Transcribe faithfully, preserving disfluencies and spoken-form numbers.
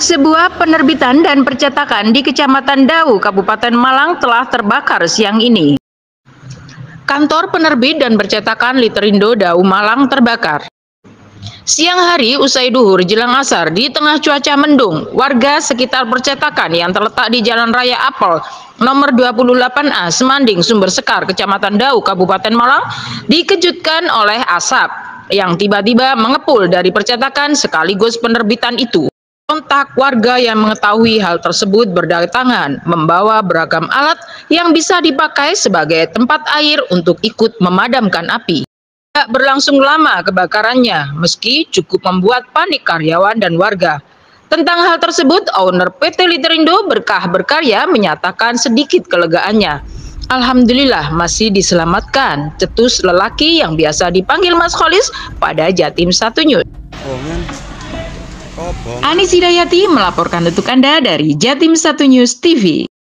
Sebuah penerbitan dan percetakan di Kecamatan Dau, Kabupaten Malang telah terbakar siang ini. Kantor penerbit dan percetakan Literindo Dau Malang terbakar. Siang hari usai duhur jelang asar di tengah cuaca mendung, warga sekitar percetakan yang terletak di Jalan Raya Apel nomor dua puluh delapan A Semanding Sumber Sekar, Kecamatan Dau, Kabupaten Malang dikejutkan oleh asap yang tiba-tiba mengepul dari percetakan sekaligus penerbitan itu. Kontak warga yang mengetahui hal tersebut berdatangan membawa beragam alat yang bisa dipakai sebagai tempat air untuk ikut memadamkan api. Tidak berlangsung lama kebakarannya, meski cukup membuat panik karyawan dan warga. Tentang hal tersebut, owner P T Literindo Berkah Berkarya menyatakan sedikit kelegaannya. Alhamdulillah masih diselamatkan, cetus lelaki yang biasa dipanggil Mas Kholis pada Jatim satu News. Anis Hidayati melaporkan untuk Anda dari Jatim satu News T V.